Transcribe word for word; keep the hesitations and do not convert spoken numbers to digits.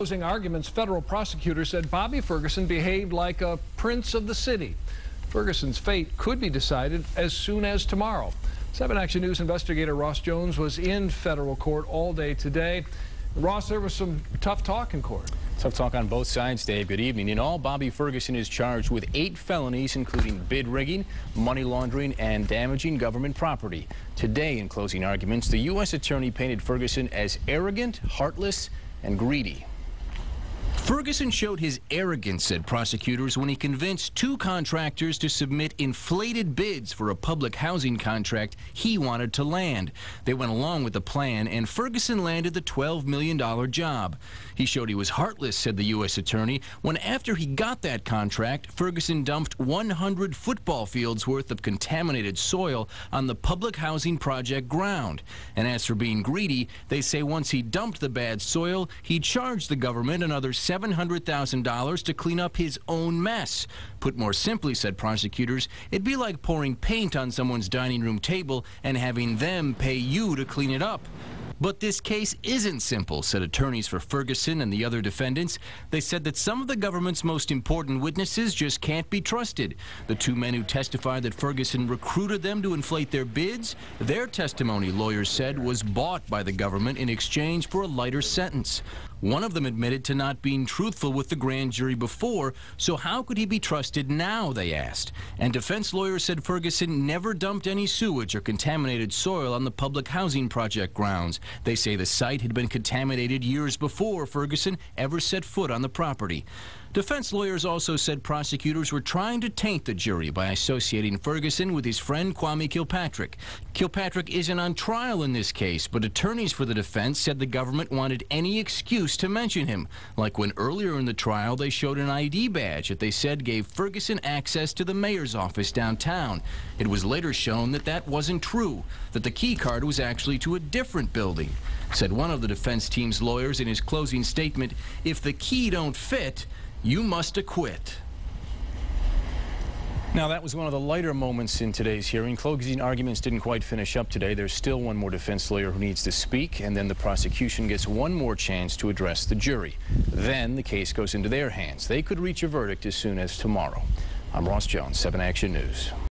Closing arguments, federal prosecutors said Bobby Ferguson behaved like a prince of the city. Ferguson's fate could be decided as soon as tomorrow. seven Action News investigator Ross Jones was in federal court all day today. Ross, there was some tough talk in court. Tough talk on both sides, Dave. Good evening. In all, Bobby Ferguson is charged with eight felonies, including bid rigging, money laundering, and damaging government property. Today, in closing arguments, the U S attorney painted Ferguson as arrogant, heartless, and greedy. Ferguson showed his arrogance, said prosecutors, when he convinced two contractors to submit inflated bids for a public housing contract he wanted to land. They went along with the plan, and Ferguson landed the twelve million dollar job. He showed he was heartless, said the U S attorney, when after he got that contract, Ferguson dumped one hundred football fields worth of contaminated soil on the public housing project ground. And as for being greedy, they say once he dumped the bad soil, he charged the government another seven hundred thousand dollars to clean up his own mess. Put more simply, said prosecutors, it'd be like pouring paint on someone's dining room table and having them pay you to clean it up. But this case isn't simple, said attorneys for Ferguson and the other defendants. They said that some of the government's most important witnesses just can't be trusted. The two men who testified that Ferguson recruited them to inflate their bids, their testimony, lawyers said, was bought by the government in exchange for a lighter sentence. One of them admitted to not being truthful with the grand jury before, so how could he be trusted now, they asked. And defense lawyers said Ferguson never dumped any sewage or contaminated soil on the public housing project grounds. They say the site had been contaminated years before Ferguson ever set foot on the property. Defense lawyers also said prosecutors were trying to taint the jury by associating Ferguson with his friend Kwame Kilpatrick. Kilpatrick isn't on trial in this case, but attorneys for the defense said the government wanted any excuse to mention him, like when earlier in the trial they showed an I D badge that they said gave Ferguson access to the mayor's office downtown. It was later shown that that wasn't true, that the key card was actually to a different building. Said one of the defense team's lawyers in his closing statement, if the key don't fit, you must acquit. Now, that was one of the lighter moments in today's hearing. Closing arguments didn't quite finish up today. There's still one more defense lawyer who needs to speak, and then the prosecution gets one more chance to address the jury. Then the case goes into their hands. They could reach a verdict as soon as tomorrow. I'm Ross Jones, seven Action News.